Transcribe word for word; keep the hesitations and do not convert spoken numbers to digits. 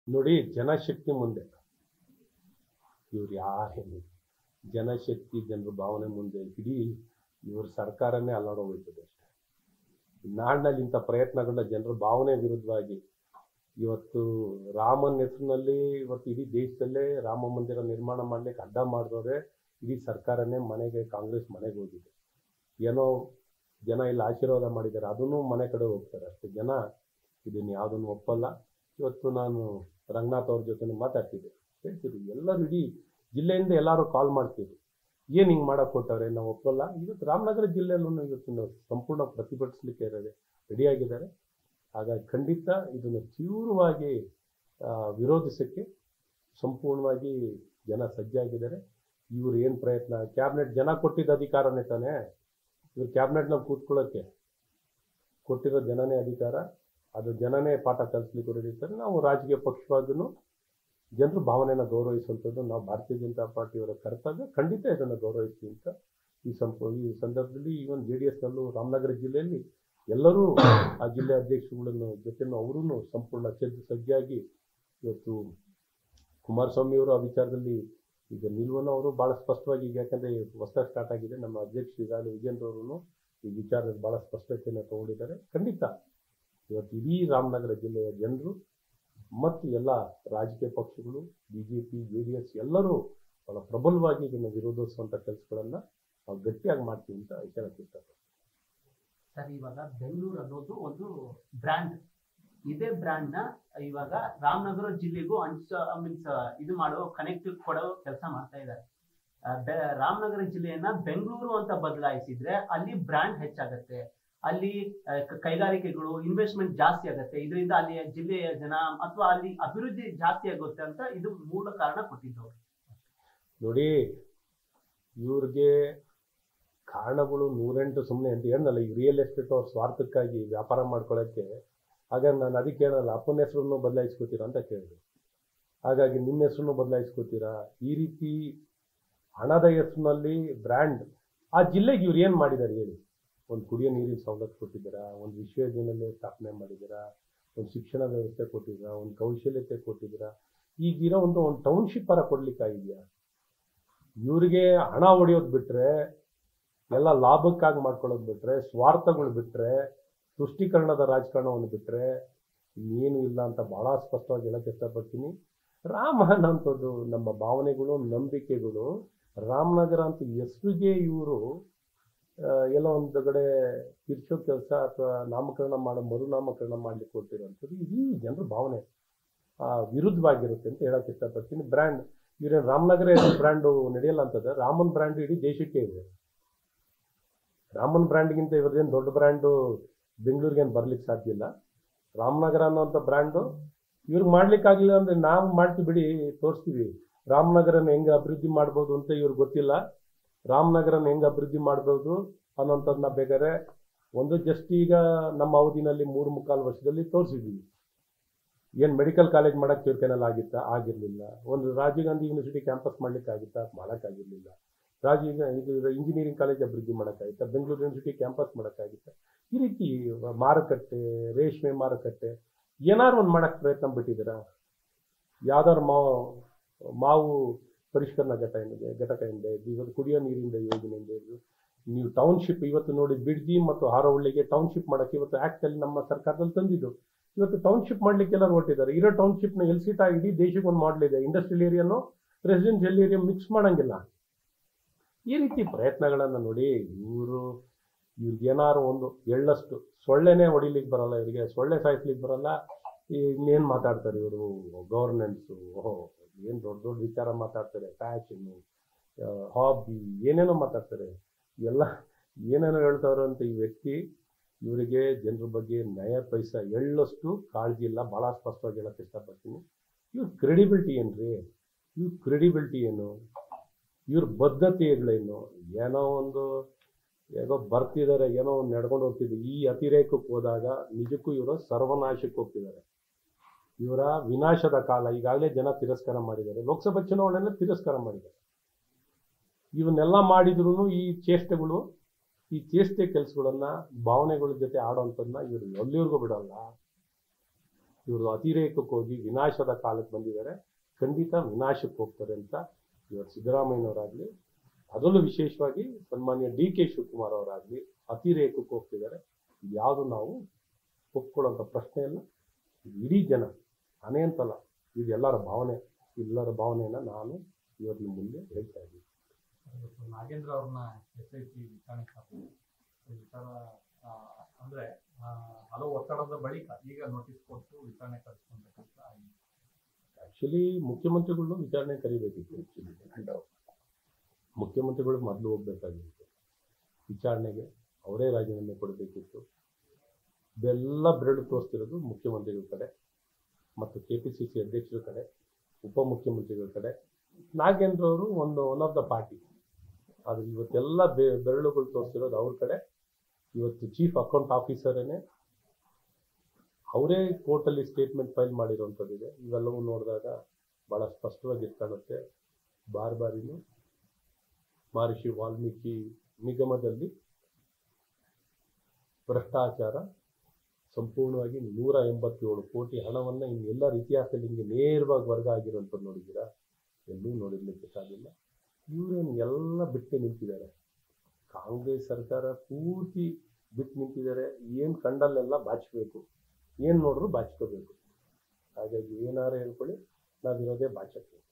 ನೋಡಿ, ಜನಶಕ್ತಿ ಮುಂದೆ ಇವ್ರು ಯಾರೇನು ಜನಶಕ್ತಿ ಜನರ ಭಾವನೆ ಮುಂದೆ ಇಡೀ ಇವ್ರ ಸರ್ಕಾರನೇ ಅಲ್ಲಾಡೋಗ್ತದೆ ಅಷ್ಟೇ. ನಾಡಿನಲ್ಲಿ ಇಂಥ ಪ್ರಯತ್ನಗಳನ್ನ ಜನರ ಭಾವನೆ ವಿರುದ್ಧವಾಗಿ ಇವತ್ತು ರಾಮನ ಹೆಸರಿನಲ್ಲಿ ಇವತ್ತು ಇಡೀ ದೇಶದಲ್ಲೇ ರಾಮ ಮಂದಿರ ನಿರ್ಮಾಣ ಮಾಡ್ಲಿಕ್ಕೆ ಅಡ್ಡ ಮಾಡಿದವ್ರೆ ಇಡೀ ಸರ್ಕಾರನೇ ಮನೆಗೆ ಕಾಂಗ್ರೆಸ್ ಮನೆಗೆ ಹೋಗಿದೆ. ಏನೋ ಜನ ಇಲ್ಲಿ ಆಶೀರ್ವಾದ ಮಾಡಿದ್ದಾರೆ, ಅದನ್ನು ಮನೆ ಕಡೆ ಹೋಗ್ತಾರೆ ಅಷ್ಟೇ. ಜನ ಇದನ್ನು ಯಾವುದನ್ನು ಒಪ್ಪಲ್ಲ. ಇವತ್ತು ನಾನು ರಂಗನಾಥ್ ಅವ್ರ ಜೊತೆ ಮಾತಾಡ್ತಿದ್ದೆ, ಹೇಳ್ತಿದ್ರು ಎಲ್ಲರೂ ಇಡೀ ಜಿಲ್ಲೆಯಿಂದ ಎಲ್ಲರೂ ಕಾಲ್ ಮಾಡ್ತಿದ್ರು, ಏನು ಹಿಂಗೆ ಮಾಡಕ್ಕೆ ಕೊಟ್ಟವ್ರೆ, ನಾವು ಒಪ್ಪಲ್ಲ. ಇವತ್ತು ರಾಮನಗರ ಜಿಲ್ಲೆಯಲ್ಲೂ ಇವತ್ತು ಸಂಪೂರ್ಣ ಪ್ರತಿಭಟಿಸಲಿಕ್ಕೆ ರೆಡಿಯಾಗಿದ್ದಾರೆ. ಹಾಗಾಗಿ ಖಂಡಿತ ಇದನ್ನು ತೀವ್ರವಾಗಿ ವಿರೋಧಿಸೋಕ್ಕೆ ಸಂಪೂರ್ಣವಾಗಿ ಜನ ಸಜ್ಜಾಗಿದ್ದಾರೆ. ಇವ್ರು ಏನು ಪ್ರಯತ್ನ, ಕ್ಯಾಬಿನೆಟ್ ಜನ ಕೊಟ್ಟಿದ್ದ ಅಧಿಕಾರನೇ ತಾನೇ, ಇವ್ರು ಕ್ಯಾಬಿನೆಟ್ನಲ್ಲಿ ಕೂತ್ಕೊಳ್ಳೋಕ್ಕೆ ಕೊಟ್ಟಿರೋ ಜನನೇ ಅಧಿಕಾರ, ಅದು ಜನನೇ ಪಾಠ ಕಲಿಸ್ಲಿಕ್ಕೆ ಹೊರಡಿರ್ತಾರೆ. ನಾವು ರಾಜಕೀಯ ಪಕ್ಷವಾಗೂ ಜನರ ಭಾವನೆಯನ್ನು ಗೌರವಿಸುವಂಥದ್ದು ನಾವು ಭಾರತೀಯ ಜನತಾ ಪಾರ್ಟಿಯವರ ಕರ್ತವ್ಯ. ಖಂಡಿತ ಇದನ್ನು ಗೌರವಿಸ್ತೀವಿ ಅಂತ ಈ ಸಂಪ ಈ ಸಂದರ್ಭದಲ್ಲಿ ಈವನ್ ಜೆ ಡಿ ಎಸ್ನಲ್ಲೂ ರಾಮನಗರ ಜಿಲ್ಲೆಯಲ್ಲಿ ಎಲ್ಲರೂ ಆ ಜಿಲ್ಲೆ ಅಧ್ಯಕ್ಷರುಗಳನ್ನು ಜೊತೆನೂ ಅವರೂ ಸಂಪೂರ್ಣ ಸಜ್ಜು ಸಜ್ಜಾಗಿ ಇವತ್ತು ಕುಮಾರಸ್ವಾಮಿಯವರು ಆ ವಿಚಾರದಲ್ಲಿ ಈಗ ನಿಲುವನ್ನು ಅವರು ಭಾಳ ಸ್ಪಷ್ಟವಾಗಿ, ಈಗ ಯಾಕಂದರೆ ಹೊಸದಾಗಿ ಸ್ಟಾರ್ಟ್ ಆಗಿದೆ, ನಮ್ಮ ಅಧ್ಯಕ್ಷರು ಈಗಾಗಲೇ ವಿಜೇಂದ್ರ ಅವರು ಈ ವಿಚಾರದಲ್ಲಿ ಭಾಳ ಸ್ಪಷ್ಟತೆಯನ್ನು ತಗೊಂಡಿದ್ದಾರೆ. ಖಂಡಿತ ಇವತ್ತು ಇಡೀ ರಾಮನಗರ ಜಿಲ್ಲೆಯ ಜನರು ಮತ್ತು ಎಲ್ಲ ರಾಜಕೀಯ ಪಕ್ಷಗಳು, B J P, J D S ಎಲ್ಲರೂ ಭಾಳ ಪ್ರಬಲವಾಗಿ ಇದನ್ನು ವಿರೋಧಿಸುವಂಥ ಕೆಲಸಗಳನ್ನು ನಾವು ಗಟ್ಟಿಯಾಗಿ ಮಾಡ್ತೀವಿ ಅಂತ ಹೇಳಕ್ಕೆ ಇಷ್ಟಪಡ್ತೀವಿ. ಸರ್, ಇವಾಗ ಬೆಂಗಳೂರು ಅನ್ನೋದು ಒಂದು ಬ್ರ್ಯಾಂಡ್, ಇದೇ ಬ್ರ್ಯಾಂಡ್ನ ಇವಾಗ ರಾಮನಗರ ಜಿಲ್ಲೆಗೂ ಅಂಟಿಸ ಮೀನ್ಸ್ ಇದು ಮಾಡೋ ಕನೆಕ್ಟ್ ಕೊಡೋ ಕೆಲಸ ಮಾಡ್ತಾ ಇದ್ದಾರೆ. ರಾಮನಗರ ಜಿಲ್ಲೆಯನ್ನ ಬೆಂಗಳೂರು ಅಂತ ಬದಲಾಯಿಸಿದ್ರೆ ಅಲ್ಲಿ ಬ್ರ್ಯಾಂಡ್ ಹೆಚ್ಚಾಗತ್ತೆ, ಅಲ್ಲಿ ಕೈಗಾರಿಕೆಗಳು ಇನ್ವೆಸ್ಟ್ಮೆಂಟ್ ಜಾಸ್ತಿ ಆಗುತ್ತೆ, ಇದರಿಂದ ಅಲ್ಲಿ ಜಿಲ್ಲೆಯ ಜನ ಅಥವಾ ಅಲ್ಲಿ ಅಭಿವೃದ್ಧಿ ಜಾಸ್ತಿ ಆಗುತ್ತೆ ಅಂತ ಇದು ಮೂಲ ಕಾರಣ ಕೊಟ್ಟಿದ್ದವರು. ನೋಡಿ, ಇವ್ರಿಗೆ ಕಾರಣಗಳು ನೂರೆಂಟು ಸುಮ್ಮನೆ ಅಂತ ಹೇಳಲ್ಲ. ಈ ರಿಯಲ್ ಎಸ್ಟೇಟ್ ಅವ್ರ ಸ್ವಾರ್ಥಕ್ಕಾಗಿ ವ್ಯಾಪಾರ ಮಾಡ್ಕೊಳ್ಳೋಕ್ಕೆ. ಹಾಗಾಗಿ ನಾನು ಅದಕ್ಕೆ ಹೇಳಲ್ಲ, ಅಪ್ಪನ ಹೆಸರನ್ನು ಬದಲಾಯಿಸ್ಕೋತೀರಾ ಅಂತ ಕೇಳಿದೆ. ಹಾಗಾಗಿ ನಿಮ್ಮ ಹೆಸರನ್ನು ಬದಲಾಯಿಸ್ಕೋತೀರಾ? ಈ ರೀತಿ ಹಣದ ಹೆಸರಿನಲ್ಲಿ ಬ್ರ್ಯಾಂಡ್ ಆ ಜಿಲ್ಲೆಗೆ ಇವ್ರು ಏನು ಮಾಡಿದ್ದಾರೆ ಹೇಳಿ? ಒಂದು ಕುಡಿಯೋ ನೀರಿನ ಸವಲತ್ತು ಕೊಟ್ಟಿದ್ದೀರಾ, ಒಂದು ವಿಶ್ವವಿದ್ಯಾನಿಲಯ ಸ್ಥಾಪನೆ ಮಾಡಿದ್ದೀರಾ, ಒಂದು ಶಿಕ್ಷಣ ವ್ಯವಸ್ಥೆ ಕೊಟ್ಟಿದ್ದೀರಾ, ಒಂದು ಕೌಶಲ್ಯತೆ ಕೊಟ್ಟಿದ್ದೀರಾ. ಈಗಿರೋ ಒಂದು ಒಂದು ಟೌನ್ಶಿಪ್ ಪರ ಕೊಡ್ಲಿಕ್ಕಾಗಿದೆಯಾ? ಇವರಿಗೆ ಹಣ ಹೊಡೆಯೋದು ಬಿಟ್ಟರೆ, ಎಲ್ಲ ಲಾಭಕ್ಕಾಗಿ ಮಾಡ್ಕೊಳ್ಳೋದು ಬಿಟ್ಟರೆ, ಸ್ವಾರ್ಥಗಳು ಬಿಟ್ಟರೆ, ತುಷ್ಟೀಕರಣದ ರಾಜಕಾರಣವನ್ನು ಬಿಟ್ಟರೆ ಇನ್ನೇನು ಇಲ್ಲ ಅಂತ ಭಾಳ ಸ್ಪಷ್ಟವಾಗಿ ಹೇಳಕ್ಕೆ ಇಷ್ಟಪಡ್ತೀನಿ. ರಾಮನ ಅಂಥದ್ದು ನಮ್ಮ ಭಾವನೆಗಳು, ನಂಬಿಕೆಗಳು, ರಾಮನಗರ ಅಂತ ಹೆಸರಿಗೆ ಇವರು ಎಲ್ಲ ಒಂದು ಕಡೆ ತಿರ್ಸೋ ಕೆಲಸ ಅಥವಾ ನಾಮಕರಣ ಮಾಡೋ ಮರುನಾಮಕರಣ ಮಾಡಲಿಕ್ಕೆ ಕೊಟ್ಟಿರೋಂಥದ್ದು ಇಡೀ ಜನರ ಭಾವನೆ ವಿರುದ್ಧವಾಗಿರುತ್ತೆ ಅಂತ ಹೇಳಕ್ಕೆ ಇಷ್ಟಪಡ್ತೀನಿ. ಬ್ರ್ಯಾಂಡ್ ಇವರೇನು ರಾಮನಗರ ಬ್ರ್ಯಾಂಡು ನಡೆಯಲ್ಲ ಅಂತಂದ್ರೆ, ರಾಮನ್ ಬ್ರ್ಯಾಂಡ್ ಇಡೀ ದೇಶಕ್ಕೆ ಇದೆ. ರಾಮನ್ ಬ್ರ್ಯಾಂಡ್ಗಿಂತ ಇವ್ರದ್ದೇನು ದೊಡ್ಡ ಬ್ರ್ಯಾಂಡು ಬೆಂಗಳೂರಿಗೇನು ಬರ್ಲಿಕ್ಕೆ ಸಾಧ್ಯ ಇಲ್ಲ. ರಾಮನಗರ ಅನ್ನೋಂಥ ಬ್ರ್ಯಾಂಡು ಇವ್ರಿಗೆ ಮಾಡ್ಲಿಕ್ಕಾಗಲಿಲ್ಲ ಅಂದರೆ ನಾವು ಮಾಡ್ತೀವಿ ಬಿಡಿ, ತೋರಿಸ್ತೀವಿ ರಾಮನಗರನ ಹೆಂಗೆ ಅಭಿವೃದ್ಧಿ ಮಾಡ್ಬೋದು ಅಂತ ಇವ್ರಿಗೆ ಗೊತ್ತಿಲ್ಲ. ರಾಮನಗರನ ಹೆಂಗೆ ಅಭಿವೃದ್ಧಿ ಮಾಡ್ಬೋದು ಅನ್ನೋಂಥದ್ದನ್ನ ಬೇಕಾದ್ರೆ ಒಂದು ಜಸ್ಟ್ ಈಗ ನಮ್ಮ ಅವಧಿನಲ್ಲಿ ಮೂರು ಮುಕ್ಕಾಲು ವರ್ಷದಲ್ಲಿ ತೋರಿಸಿದ್ದೀವಿ. ಏನು ಮೆಡಿಕಲ್ ಕಾಲೇಜ್ ಮಾಡೋಕ್ಕೆ ಇವ್ರ ಕೈನಲ್ಲಿ ಆಗಿತ್ತಾ? ಆಗಿರಲಿಲ್ಲ. ಒಂದು ರಾಜೀವ್ ಗಾಂಧಿ ಯೂನಿವರ್ಸಿಟಿ ಕ್ಯಾಂಪಸ್ ಮಾಡ್ಲಿಕ್ಕೆ ಆಗಿತ್ತಾ? ಮಾಡೋಕ್ಕಾಗಿರಲಿಲ್ಲ. ರಾಜೀವ್ ಇದು ಇಂಜಿನಿಯರಿಂಗ್ ಕಾಲೇಜ್ ಅಭಿವೃದ್ಧಿ ಮಾಡೋಕ್ಕಾಗಿತ್ತಾ? ಬೆಂಗಳೂರು ಯೂನಿವರ್ಸಿಟಿ ಕ್ಯಾಂಪಸ್ ಮಾಡೋಕ್ಕಾಗಿತ್ತಾ? ಈ ರೀತಿ ಮಾರುಕಟ್ಟೆ, ರೇಷ್ಮೆ ಮಾರುಕಟ್ಟೆ ಏನಾದ್ರು ಒಂದು ಮಾಡೋಕ್ಕೆ ಪ್ರಯತ್ನ ಬಿಟ್ಟಿದ್ದೀರಾ? ಯಾವ್ದಾದ್ರು ಮಾವು ಮಾವು ಪರಿಷ್ಕರಣಾ ಘಟ ಏನಿದೆ ಘಟಕದಿಂದ ಇವತ್ತು ಕುಡಿಯೋ ನೀರಿಂದ ಯೋಜನೆಯಿಂದ ಇದು ನೀವು ಟೌನ್ಶಿಪ್ ಇವತ್ತು ನೋಡಿ, ಬಿಡ್ದಿ ಮತ್ತು ಹಾರೋಹಳ್ಳಿಗೆ ಟೌನ್ಶಿಪ್ ಮಾಡೋಕ್ಕೆ ಇವತ್ತು ಆ್ಯಕ್ಟಲ್ಲಿ ನಮ್ಮ ಸರ್ಕಾರದಲ್ಲಿ ತಂದಿದ್ದು. ಇವತ್ತು ಟೌನ್ಶಿಪ್ ಮಾಡಲಿಕ್ಕೆ ಎಲ್ಲರೂ ಹೊರಟಿದ್ದಾರೆ. ಇರೋ ಟೌನ್ಶಿಪ್ನ ಎಲ್ ಸೀಟಾ ಇಡೀ ದೇಶಕ್ಕೆ ಒಂದು ಮಾಡಲಿದೆ. ಇಂಡಸ್ಟ್ರಿಯಲ್ ಏರಿಯಾನು ರೆಸಿಡೆನ್ಷಿಯಲ್ ಏರಿಯಾ ಮಿಕ್ಸ್ ಮಾಡೋಂಗಿಲ್ಲ. ಈ ರೀತಿ ಪ್ರಯತ್ನಗಳನ್ನು ನೋಡಿ, ಇವರು ಇವ್ರಿಗೆ ಏನಾದ್ರು ಒಂದು ಎಳ್ಳಷ್ಟು ಸೊಳ್ಳೆನೇ ಹೊಡಿಲಿಕ್ಕೆ ಬರಲ್ಲ, ಇವರಿಗೆ ಸೊಳ್ಳೆ ಸಾಯಿಸ್ಲಿಕ್ಕೆ ಬರಲ್ಲ. ಇನ್ನೇನು ಮಾತಾಡ್ತಾರೆ ಇವರು? ಗವರ್ನೆನ್ಸು, ಓಹೋ ಏನು ದೊಡ್ಡ ದೊಡ್ಡ ವಿಚಾರ ಮಾತಾಡ್ತಾರೆ, ಫ್ಯಾಷನ್ನು, ಹಾಬಿ, ಏನೇನೋ ಮಾತಾಡ್ತಾರೆ. ಎಲ್ಲ ಏನೇನೋ ಹೇಳ್ತಾವ್ರೆ ಅಂತ ಈ ವ್ಯಕ್ತಿ. ಇವರಿಗೆ ಜನರ ಬಗ್ಗೆ ನಯ ಪೈಸಾ ಎಳ್ಳಷ್ಟು ಕಾಳಜಿ ಇಲ್ಲ. ಭಾಳ ಸ್ಪಷ್ಟವಾಗಿ ಹೇಳಕ್ಕೆ ಇಷ್ಟಪಡ್ತೀನಿ. ಇವ್ರ ಕ್ರೆಡಿಬಿಲಿಟಿ ಏನು ರೀ? ಇವ್ರ ಕ್ರೆಡಿಬಿಲಿಟಿ ಏನು? ಇವ್ರ ಬದ್ಧತೆಗಳೇನು? ಏನೋ ಒಂದು ಏನೋ ಬರ್ತಿದ್ದಾರೆ, ಏನೋ ಒಂದು ನಡ್ಕೊಂಡು ಹೋಗ್ತಿದ್ದಾರೆ. ಈ ಅತಿರೇಕಕ್ಕೆ ಹೋದಾಗ ನಿಜಕ್ಕೂ ಇವರು ಸರ್ವನಾಶಕ್ಕೆ ಹೋಗ್ತಿದ್ದಾರೆ. ಇವರ ವಿನಾಶದ ಕಾಲ ಈಗಾಗಲೇ ಜನ ತಿರಸ್ಕಾರ ಮಾಡಿದ್ದಾರೆ. ಲೋಕಸಭಾ ಚುನಾವಣೆಯಲ್ಲಿ ತಿರಸ್ಕಾರ ಮಾಡಿದ್ದಾರೆ. ಇವನ್ನೆಲ್ಲ ಮಾಡಿದ್ರು ಈ ಚೇಷ್ಟೆಗಳು, ಈ ಚೇಷ್ಟೆ ಕೆಲಸಗಳನ್ನ ಭಾವನೆಗಳ ಜೊತೆ ಆಡೋವಂಥದ್ದನ್ನ ಇವರು ಎಲ್ಲಿವರೆಗೂ ಬಿಡಲ್ಲ. ಇವರು ಅತಿರೇಕಕ್ಕೆ ಹೋಗಿ ವಿನಾಶದ ಕಾಲಕ್ಕೆ ಬಂದಿದ್ದಾರೆ. ಖಂಡಿತ ವಿನಾಶಕ್ಕೆ ಹೋಗ್ತಾರೆ ಅಂತ ಇವತ್ತು ಸಿದ್ದರಾಮಯ್ಯನವರಾಗಲಿ, ಅದರಲ್ಲೂ ವಿಶೇಷವಾಗಿ ಸನ್ಮಾನ್ಯ ಡಿ ಕೆ ಶಿವಕುಮಾರ್ ಅವರಾಗಲಿ ಅತಿರೇಕಕ್ಕೆ ಹೋಗ್ತಿದ್ದಾರೆ. ಯಾವುದು ನಾವು ಒಪ್ಕೊಳ್ಳೋಂಥ ಪ್ರಶ್ನೆ ಇಲ್ಲ. ಇಡೀ ಜನ ನಾನೇ ಅಂತಲ್ಲ, ಇದೆಲ್ಲರ ಭಾವನೆ, ಎಲ್ಲರ ಭಾವನೆಯನ್ನು ನಾನು ಇವತ್ತು ನಿಮ್ಮ ಮುಂದೆ ಹೇಳ್ತಾ ಇದ್ದೀನಿ. ನಾಗೇಂದ್ರ ಅವ್ರನ್ನ ಎಸ್ ಐ ಟಿ ವಿಚಾರಣೆ ವಿಚಾರ ಅಂದ್ರೆ ಹಲವು ಒತ್ತಡದ ಬಳಿಕ ಈಗ ನೋಟಿಸ್ ಕೊಟ್ಟು ವಿಚಾರಣೆ ಕಳಿಸ್ಕೊಂಡ್ಬೇಕಂತ ಆಕ್ಚುಲಿ ಮುಖ್ಯಮಂತ್ರಿಗಳನ್ನ ವಿಚಾರಣೆ ಕರಿಬೇಕಿತ್ತು. ಆಕ್ಚುಲಿ ಮುಖ್ಯಮಂತ್ರಿಗಳು ಮೊದಲು ಹೋಗ್ಬೇಕಾಗಿತ್ತು ವಿಚಾರಣೆಗೆ, ಅವರೇ ರಾಜೀನಾಮೆ ಕೊಡಬೇಕಿತ್ತು. ಬೆಲ್ಲ ಬೆರಳು ತೋರಿಸ್ತಿರೋದು ಮುಖ್ಯಮಂತ್ರಿಗಳ ಕಡೆ ಮತ್ತು ಕೆ ಪಿ ಸಿ ಸಿ ಅಧ್ಯಕ್ಷರ ಕಡೆ, ಉಪಮುಖ್ಯಮಂತ್ರಿಗಳ ಕಡೆ. ನಾಗೇಂದ್ರ ಅವರು ಒಂದು ಒನ್ ಆಫ್ ದ ಪಾರ್ಟಿ, ಆದರೆ ಇವತ್ತೆಲ್ಲ ಬೆ ಬೆರಳುಗಳು ತೋರಿಸ್ತಿರೋದು ಅವ್ರ ಕಡೆ. ಇವತ್ತು ಚೀಫ್ ಅಕೌಂಟ್ ಆಫೀಸರೇ ಅವರೇ ಕೋರ್ಟಲ್ಲಿ ಸ್ಟೇಟ್ಮೆಂಟ್ ಫೈಲ್ ಮಾಡಿರೋವಂಥದ್ದಿದೆ. ಇವೆಲ್ಲವೂ ನೋಡಿದಾಗ ಭಾಳ ಸ್ಪಷ್ಟವಾಗಿ ಕಾಣುತ್ತೆ. ಬಾರ್ ಬಾರಿನೂ ಮಹರ್ಷಿ ವಾಲ್ಮೀಕಿ ನಿಗಮದಲ್ಲಿ ಭ್ರಷ್ಟಾಚಾರ ಸಂಪೂರ್ಣವಾಗಿ ನೂರ ಎಂಬತ್ತೇಳು ಕೋಟಿ ಹಣವನ್ನು ಇನ್ನೆಲ್ಲರ ಇತಿಹಾಸದಲ್ಲಿ ಹಿಂಗೆ ನೇರವಾಗಿ ವರ್ಗ ಆಗಿರೋಂಥದ್ದು ನೋಡಿದ್ದೀರಾ? ಎಲ್ಲೂ ನೋಡಿರ್ಲಿಕ್ಕೆ ಸಾಧ್ಯವಿಲ್ಲ. ಇವರೇನು ಎಲ್ಲ ಬಿಟ್ಟು ನಿಂತಿದ್ದಾರೆ. ಕಾಂಗ್ರೆಸ್ ಸರ್ಕಾರ ಪೂರ್ತಿ ಬಿಟ್ಟು ನಿಂತಿದ್ದಾರೆ. ಏನು ಕಂಡಲ್ಲೆಲ್ಲ ಬಾಚಬೇಕು, ಏನು ನೋಡಿದ್ರು ಬಾಚ್ಕೋಬೇಕು. ಹಾಗಾಗಿ ಏನಾರು ಹೇಳ್ಕೊಳ್ಳಿ, ನಾವಿರೋದೇ ಬಾಚಕ್ಕೆ.